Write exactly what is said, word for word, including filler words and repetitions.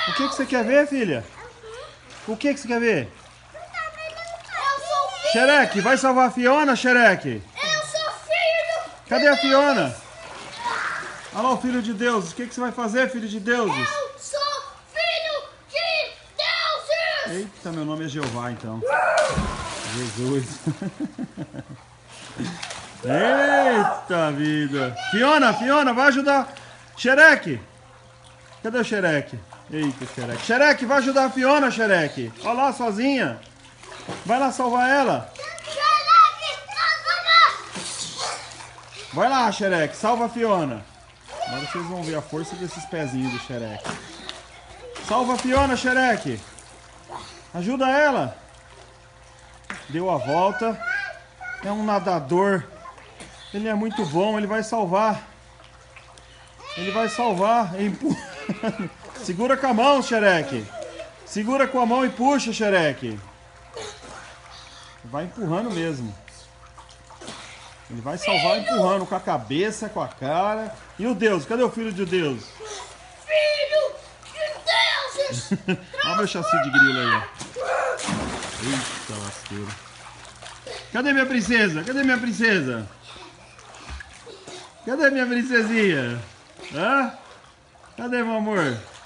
O que, que você quer ver, filha? O que, que você quer ver? Xereque, vai salvar a Fiona, Xereque? Eu sou filho! Cadê a Fiona? Olha lá o Filho de Deus. O que, que você vai fazer, Filho de Deus? Eu sou filho de Deus! Eita, meu nome é Jeová, então. Jesus. Eita vida. Fiona, Fiona, vai ajudar. Xereque. Cadê o Xereque? Eita, Xereque. Xereque, vai ajudar a Fiona, Xereque. Olha lá, sozinha. Vai lá salvar ela. Vai lá, Xereque, salva a Fiona. Agora vocês vão ver a força desses pezinhos do Xereque. Salva a Fiona, Xereque. Ajuda ela. Deu a volta. É um nadador. Ele é muito bom, ele vai salvar. Ele vai salvar. Segura com a mão, Xereque. Segura com a mão e puxa, Xereque. Vai empurrando mesmo. Ele vai salvar empurrando com a cabeça, com a cara. E o Deus? Cadê o Filho de Deus? Filho de Deus! Olha o meu chassi de grilo aí. Eita lasqueira. Cadê minha princesa? Cadê minha princesa? Cadê minha princesinha? Hã? Cadê, meu amor?